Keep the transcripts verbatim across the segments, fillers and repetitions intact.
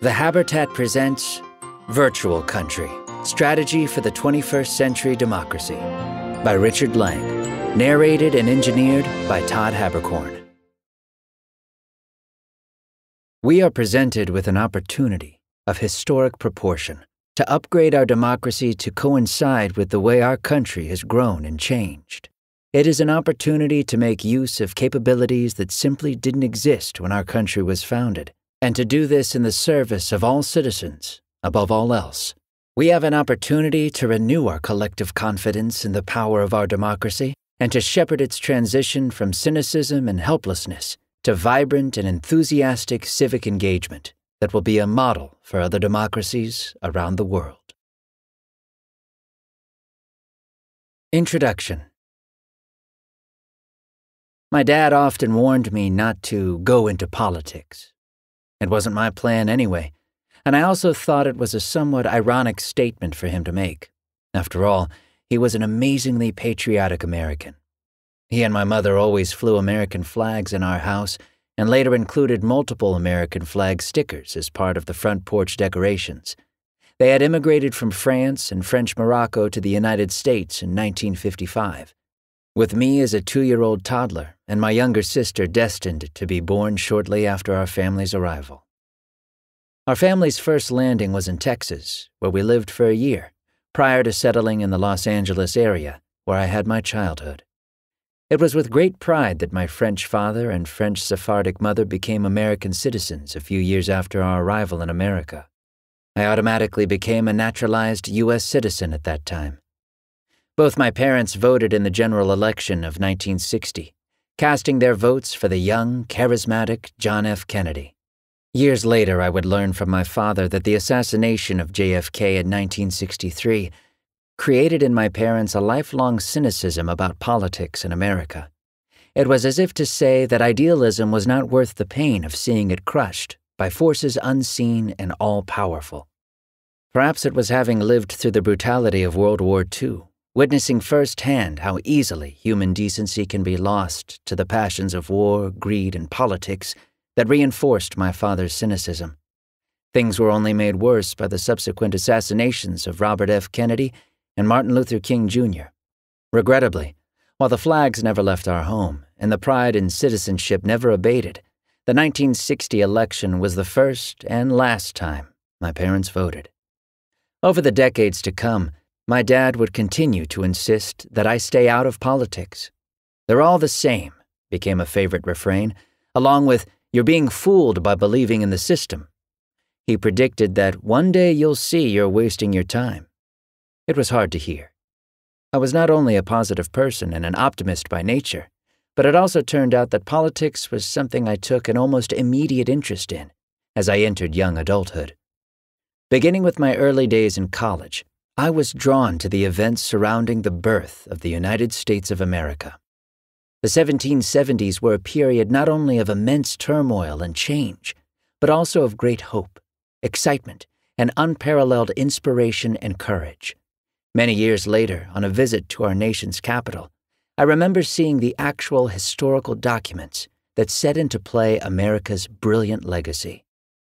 The Habitat presents Virtual Country, Strategy for the twenty-first Century Democracy by Richard Lang, narrated and engineered by Todd Haberkorn. We are presented with an opportunity of historic proportion to upgrade our democracy to coincide with the way our country has grown and changed. It is an opportunity to make use of capabilities that simply didn't exist when our country was founded, and to do this in the service of all citizens, above all else. We have an opportunity to renew our collective confidence in the power of our democracy and to shepherd its transition from cynicism and helplessness to vibrant and enthusiastic civic engagement that will be a model for other democracies around the world. Introduction. My dad often warned me not to go into politics. It wasn't my plan anyway, and I also thought it was a somewhat ironic statement for him to make. After all, he was an amazingly patriotic American. He and my mother always flew American flags in our house and later included multiple American flag stickers as part of the front porch decorations. They had immigrated from France and French Morocco to the United States in nineteen fifty-five, with me as a two-year-old toddler and my younger sister destined to be born shortly after our family's arrival. Our family's first landing was in Texas, where we lived for a year, prior to settling in the Los Angeles area, where I had my childhood. It was with great pride that my French father and French Sephardic mother became American citizens a few years after our arrival in America. I automatically became a naturalized U S citizen at that time. Both my parents voted in the general election of nineteen sixty, casting their votes for the young, charismatic John F. Kennedy. Years later, I would learn from my father that the assassination of J F K in nineteen sixty-three created in my parents a lifelong cynicism about politics in America. It was as if to say that idealism was not worth the pain of seeing it crushed by forces unseen and all-powerful. Perhaps it was having lived through the brutality of World War Two, witnessing firsthand how easily human decency can be lost to the passions of war, greed, and politics, that reinforced my father's cynicism. Things were only made worse by the subsequent assassinations of Robert F. Kennedy and Martin Luther King Junior Regrettably, while the flags never left our home and the pride in citizenship never abated, the nineteen sixty election was the first and last time my parents voted. Over the decades to come, my dad would continue to insist that I stay out of politics. "They're all the same," became a favorite refrain, along with, "You're being fooled by believing in the system." He predicted that one day you'll see you're wasting your time. It was hard to hear. I was not only a positive person and an optimist by nature, but it also turned out that politics was something I took an almost immediate interest in as I entered young adulthood. Beginning with my early days in college, I was drawn to the events surrounding the birth of the United States of America. The seventeen seventies were a period not only of immense turmoil and change, but also of great hope, excitement, and unparalleled inspiration and courage. Many years later, on a visit to our nation's capital, I remember seeing the actual historical documents that set into play America's brilliant legacy.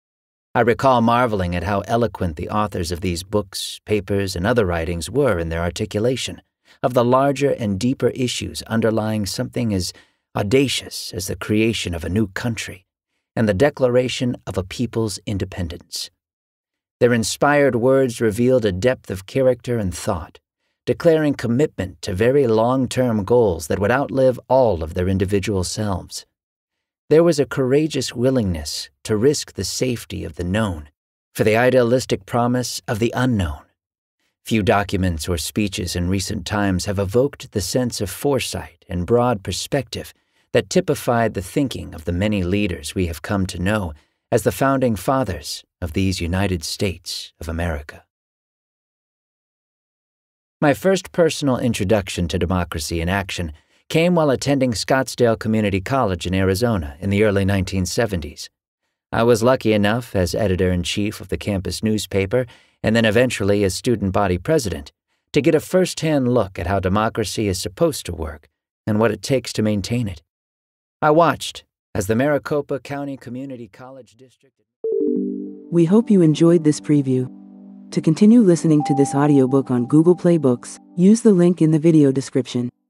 I recall marveling at how eloquent the authors of these books, papers, and other writings were in their articulation of the larger and deeper issues underlying something as audacious as the creation of a new country and the declaration of a people's independence. Their inspired words revealed a depth of character and thought, declaring commitment to very long-term goals that would outlive all of their individual selves. There was a courageous willingness to risk the safety of the known for the idealistic promise of the unknown. Few documents or speeches in recent times have evoked the sense of foresight and broad perspective that typified the thinking of the many leaders we have come to know as the founding fathers of these United States of America. My first personal introduction to democracy in action came while attending Scottsdale Community College in Arizona in the early nineteen seventies. I was lucky enough, as editor-in-chief of the campus newspaper and then eventually as student body president, to get a first-hand look at how democracy is supposed to work and what it takes to maintain it. I watched as the Maricopa County Community College District We hope you enjoyed this preview. To continue listening to this audiobook on Google Play Books, use the link in the video description.